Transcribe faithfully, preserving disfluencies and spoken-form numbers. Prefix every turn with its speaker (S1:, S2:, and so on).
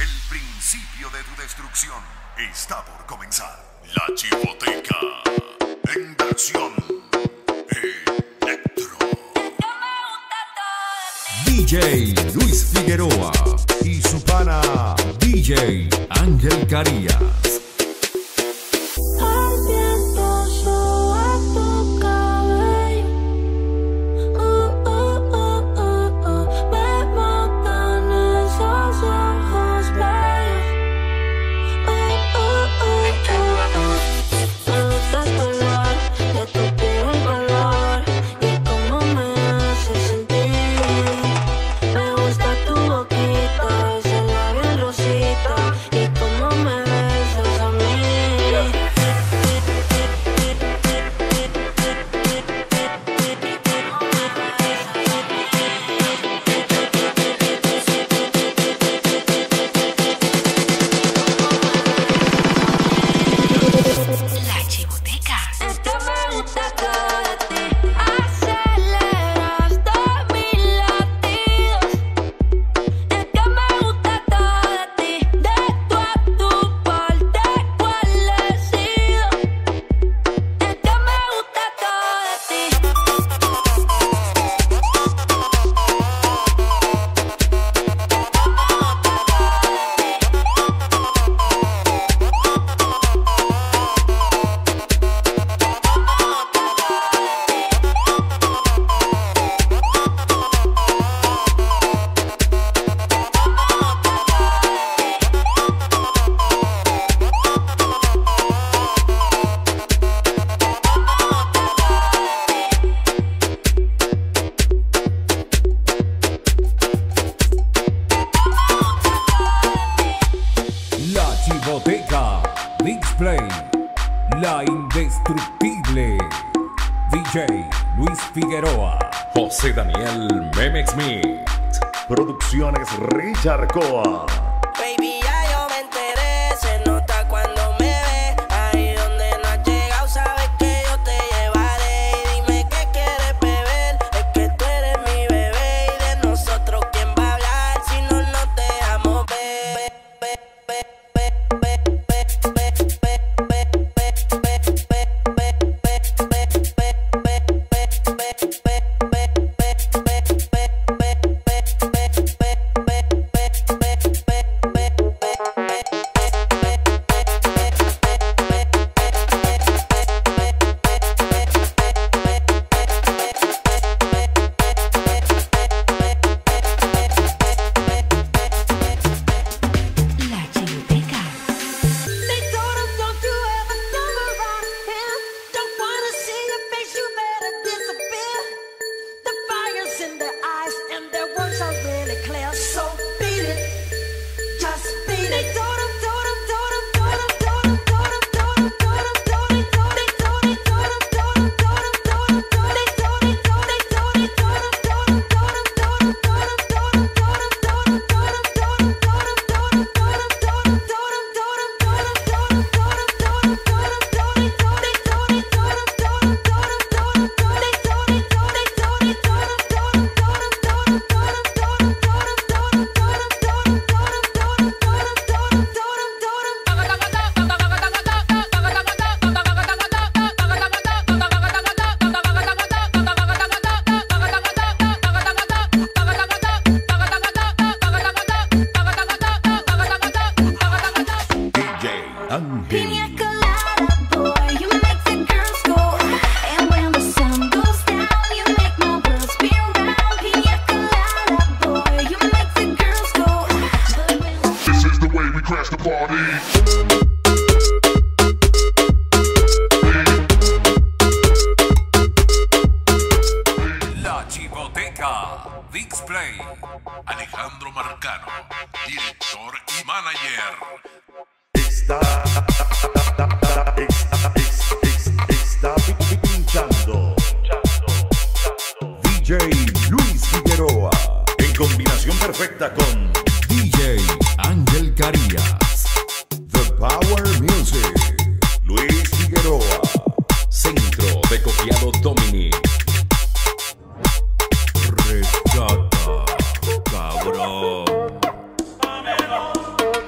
S1: El principio de tu destrucción está por comenzar. La Chivoteca en versión Electro.
S2: D J Luis Figueroa y su pana D J Ángel Carías. Chivoteca, Discplay, la indestructible D J Luis Figueroa,
S3: José Daniel Memex Mix, Producciones Richard Coa.
S4: Baby, ya yo me enteré, se nota cuando me ves. Ahí donde no has llegado, sabes que yo te llevaré. Y dime qué quieres beber, es que tú eres mi bebé. Y de nosotros, ¿quién va a hablar si no nos dejamos ver?
S1: Discplay, Alejandro Marcano, director y manager.
S3: Está, está, está, está pinchando D J Luis Figueroa, en combinación perfecta con
S2: D J Ángel Carías.
S3: The Power Music, Luis Figueroa, Centro de Copiado Dominic.
S2: Rescata, cabrón.